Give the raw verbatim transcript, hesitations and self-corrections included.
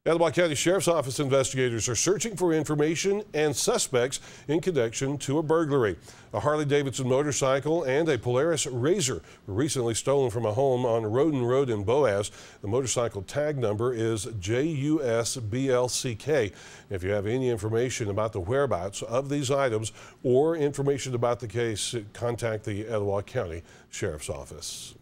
Etowah County Sheriff's Office investigators are searching for information and suspects in connection to a burglary. A Harley-Davidson motorcycle and a Polaris Razor were recently stolen from a home on Roden Road in Boaz. The motorcycle tag number is J U S B L C K. If you have any information about the whereabouts of these items or information about the case, contact the Etowah County Sheriff's Office.